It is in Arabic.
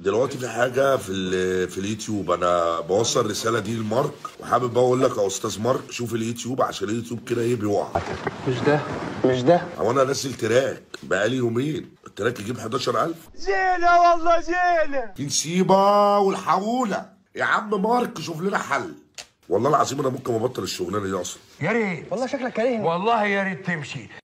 دلوقتي في حاجه في اليوتيوب، انا بوصل الرساله دي لمارك، وحابب اقول لك يا استاذ مارك شوف اليوتيوب، عشان اليوتيوب كده ايه بيقع. مش ده هو انا نازل تراك بقالي يومين، التراك يجيب 11,000. زينة والله زينة. في نسيبه والحوله يا عم مارك، شوف لنا حل. والله العظيم انا ممكن ابطل الشغلانه دي اصلا. يا ريت والله شكلك كارهني. والله يا ريت تمشي.